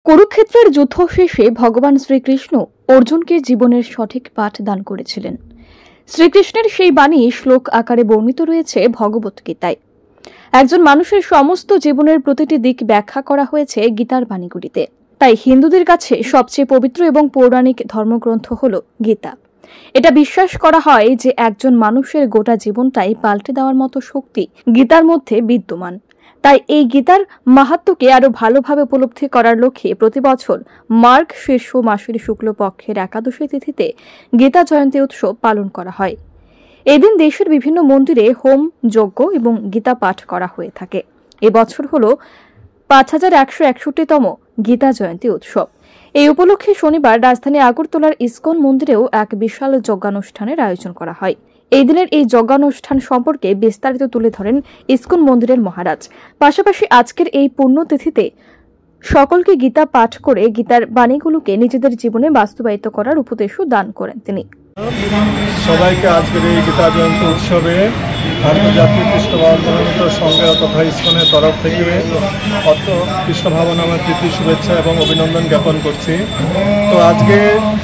কুরুক্ষেত্রের যুদ্ধ শেষে ভগবান শ্রীকৃষ্ণ অর্জুনকে জীবনের সঠিক পাঠ দান করেছিলেন। শ্রীকৃষ্ণের সেই বাণী শ্লোক আকারে বর্ণিত রয়েছে ভগবদ্গীতায়। একজন মানুষের সমস্ত জীবনের প্রতিটি দিক ব্যাখ্যা করা হয়েছে গীতার বাণীগুলিতে। তাই হিন্দুদের কাছে সবচেয়ে পবিত্র এবং পৌরাণিক ধর্মগ্রন্থ হল গীতা। এটা বিশ্বাস করা হয় যে একজন মানুষের গোটা জীবনটাই পাল্টে দেওয়ার মতো শক্তি গীতার মধ্যে বিদ্যমান। তাই এই গীতার মাহাত্ম্যকে আরো ভালোভাবে উপলব্ধি করার লক্ষ্যে প্রতি বছর মার্গ শীর্ষ মাসের শুক্লপক্ষের একাদশী তিথিতে গীতা জয়ন্তী উৎসব পালন করা হয়। এদিন দেশের বিভিন্ন মন্দিরে হোম যজ্ঞ এবং গীতা পাঠ করা হয়ে থাকে। এবছর হল 5161তম গীতা জয়ন্তী উৎসব। এই উপলক্ষে শনিবার রাজধানী আগরতলার ইসকন মন্দিরেও এক বিশাল যজ্ঞানুষ্ঠানের আয়োজন করা হয়। এই দিনের এই যজ্ঞানুষ্ঠান সম্পর্কে বিস্তারিত তুলে ধরেন ইসকন মন্দিরের মহারাজ। পাশাপাশি আজকের এই পুণ্যতিথিতে সকলকে গীতা পাঠ করে গীতার বাণীগুলোকে নিজেদের জীবনে বাস্তবায়িত করার উপদেশও দান করেন তিনি। সবাইকে আজকের এই গীতা জয়ন্তী উৎসবে আন্তর্জাতিক কৃষ্ণ ভাবনা সংঘ তথা ইসকনের তরফ থেকে কৃষ্ণ ভাবনা আমার প্রীতি শুভেচ্ছা এবং অভিনন্দন জ্ঞাপন করছি। তো আজকে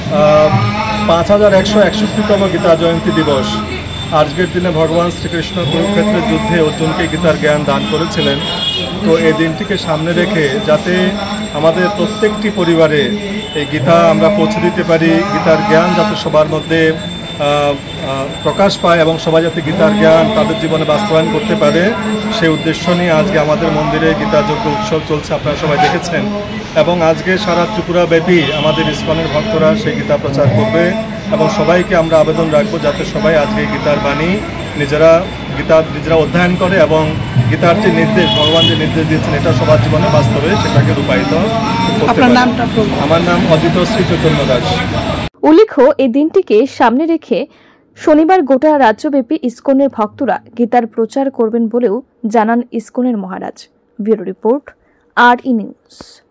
5161তম গীতা জয়ন্তী দিবস। আজকের দিনে ভগবান শ্রীকৃষ্ণ কুরুক্ষেত্রের যুদ্ধে অর্জুনকে গীতার জ্ঞান দান করেছিলেন। তো এই দিনটিকে সামনে রেখে যাতে আমাদের প্রত্যেকটি পরিবারে এই গীতা আমরা পৌঁছে দিতে পারি, গীতার জ্ঞান যাতে সবার মধ্যে প্রকাশ পায় এবং সবাই যাতে গীতার জ্ঞান তাদের জীবনে বাস্তবায়ন করতে পারে, সেই উদ্দেশ্য নিয়ে আজকে আমাদের মন্দিরে গীতা যজ্ঞ উৎসব চলছে, আপনারা সবাই দেখেছেন। এবং আজকে সারা ত্রিপুরা ব্যাপী আমাদের ইসকনের ভক্তরা সেই গীতা প্রচার করবে এবং সবাইকে আমরা আবেদন রাখবো যাতে সবাই আজকে গীতার বাণী নিজেরা অধ্যয়ন করে এবং গীতার যে নির্দেশ, ভগবান যে নির্দেশ দিয়েছেন, এটা সবার জীবনে বাস্তবে সেটাকে রূপায়িত করতে পারে। আমার নাম অজিত শ্রী চৈতন্য দাস। উল্লেখ্য, এই দিনটিকে সামনে রেখে শনিবার গোটা রাজ্যব্যাপী ইসকনের ভক্তরা গীতার প্রচার করবেন বলেও জানান ইসকনের মহারাজ। Bureau report, RE news.